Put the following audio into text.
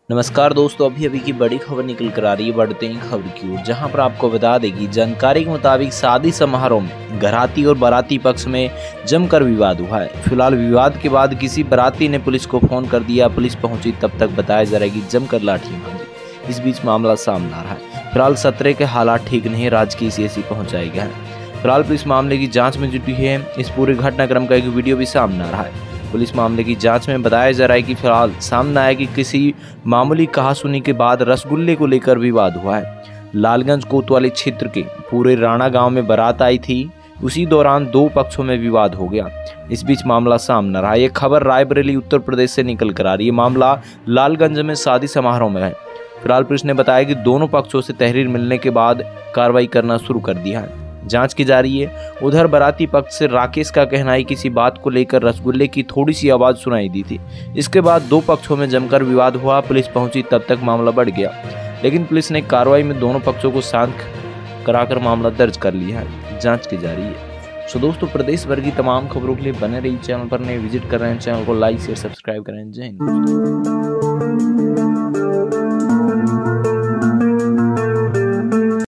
नमस्कार दोस्तों, अभी अभी की बड़ी खबर निकल कर आ रही है। बढ़ते हैं खबर की ओर, जहां पर आपको बता देगी जानकारी के मुताबिक शादी समारोह में घराती और बाराती पक्ष में जमकर विवाद हुआ है। फिलहाल विवाद के बाद किसी बाराती ने पुलिस को फोन कर दिया। पुलिस पहुंची तब तक बताया जा रहा है कि जमकर लाठी मारी। इस बीच मामला सामने आ रहा है। फिलहाल सत्रह के हालात ठीक नहीं, राजकीय सीएचसी पहुंचाया गया है। फिलहाल पुलिस मामले की जाँच में जुटी है। इस पूरे घटनाक्रम का एक वीडियो भी सामने आ रहा है। पुलिस मामले की जांच में बताया जा रहा है कि फिलहाल सामने आया कि किसी मामूली कहासुनी के बाद रसगुल्ले को लेकर विवाद हुआ है। लालगंज कोतवाली क्षेत्र के पूरे राणा गांव में बारात आई थी। उसी दौरान दो पक्षों में विवाद हो गया। इस बीच मामला सामने रहा। ये खबर रायबरेली उत्तर प्रदेश से निकल कर आ रही है। मामला लालगंज में शादी समारोह में है। फिलहाल पुलिस ने बताया कि दोनों पक्षों से तहरीर मिलने के बाद कार्रवाई करना शुरू कर दिया है। जांच की जा रही है। उधर बाराती पक्ष से राकेश का कहना है किसी बात को लेकर रसगुल्ले की थोड़ी सी आवाज सुनाई दी थी। इसके बाद दो पक्षों में जमकर विवाद हुआ। पुलिस पहुंची तब तक मामला बढ़ गया, लेकिन पुलिस ने कार्रवाई में दोनों पक्षों को शांत कराकर मामला दर्ज कर लिया है। जांच की जा रही है। सो दोस्तों, प्रदेश भर की तमाम खबरों के लिए बने रही। चैनल पर नए विजिट कर रहे हैं, चैनल को लाइक शेयर सब्सक्राइब करें। जय हिंद।